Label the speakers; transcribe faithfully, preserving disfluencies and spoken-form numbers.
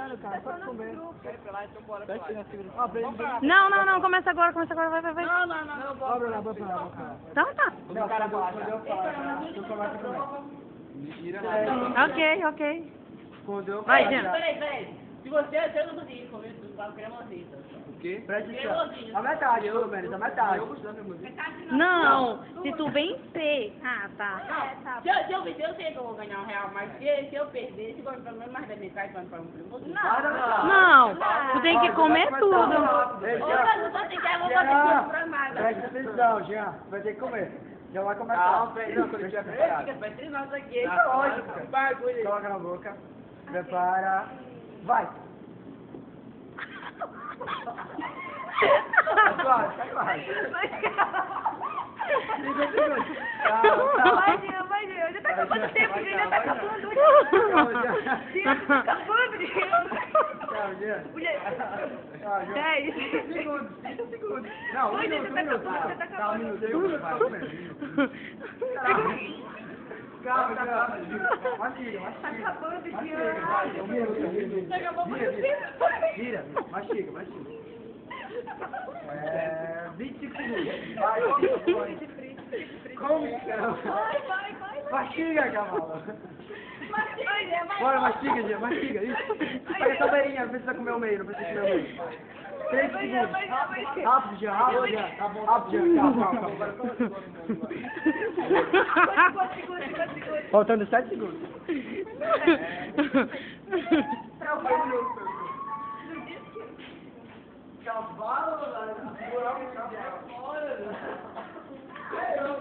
Speaker 1: esperando, cara. Pode comer.
Speaker 2: Não, não, não, começa agora, começa agora, vai, vai, vai.
Speaker 1: Não, não, não. Não, bora lá, bora lá, bora lá.
Speaker 2: Então tá.
Speaker 1: Não, cara, quando eu falar, tu começa comer.
Speaker 2: Ok, ok.
Speaker 1: Quando eu
Speaker 2: Vai,
Speaker 1: falar,
Speaker 2: Jean.
Speaker 1: já-
Speaker 3: Peraí, peraí. Se você, você não conseguir comer tudo, vai cremosinho.
Speaker 1: O quê? Presta
Speaker 3: Cremosinho.
Speaker 1: atenção. A metade, pelo menos, a metade.
Speaker 2: Não, se tu vencer. Ah, tá.
Speaker 3: Não, se eu, se eu vencer, eu sei que eu vou ganhar um real, mas se, se eu perder, se eu pelo menos mais da metade, vai para um cremosinho.
Speaker 2: Não, tu tem que comer tudo.
Speaker 3: Ô, mas não tô tem que, eu vou fazer tudo pra nada.
Speaker 1: Presta atenção, Jean. Vai ter que comer. Já vai começar.
Speaker 4: Não, peraí, não, quando eu estiver preparado.
Speaker 3: Fica pra entre nós aqui.
Speaker 4: Ah,
Speaker 3: Lógico,
Speaker 4: cara.
Speaker 3: que bagulho.
Speaker 1: Coloca na boca. Prepara. Vai. Tá quase, tá quase. Cinco segundos. Calma, calma.
Speaker 5: Vai, Jean, vai, Jean. Já tá acabando o tempo, Jean. Já tá acabando. Jean, tá acabando, Jean.
Speaker 1: Calma, Jean. Calma, Jean.
Speaker 5: Dez.
Speaker 1: Cinco segundos, cinco segundos. Não, um
Speaker 5: Oi,
Speaker 1: minuto,
Speaker 5: Jean,
Speaker 1: um
Speaker 5: já tá
Speaker 1: minuto.
Speaker 5: acabando, já tá
Speaker 1: Calma, um
Speaker 5: acabando.
Speaker 1: minuto. Eu vai comer. Calma, calma. Mastiga,
Speaker 5: Tá
Speaker 1: mastiga.
Speaker 5: acabando,
Speaker 1: Mastiga,
Speaker 5: Jean.
Speaker 1: vai. Um minuto, um minuto.
Speaker 5: Já acabou
Speaker 1: Vira,
Speaker 5: muito
Speaker 1: vira.
Speaker 5: tempo.
Speaker 1: Vira, mastiga, mastiga. É, vinte e cinco segundos. Vai, come, come, caramba.
Speaker 5: Vai, vai, vai.
Speaker 1: Mastiga, cavalo.
Speaker 5: Vai, Jean, vai.
Speaker 1: Bora, mastiga, Gia, mastiga. Isso. Pega essa beirinha, não precisa comer o meio, não precisa comer o meio. três
Speaker 5: Vai, Jean,
Speaker 1: segundos.
Speaker 5: vai, Jean, vai, Jean.
Speaker 1: Rápido, Gia, rápido, Gia. Rápido, Gia. Calma, calma, calma.
Speaker 5: Quantos segundos, quantos segundos?
Speaker 1: Faltando sete segundos. Cavalo, cavalo.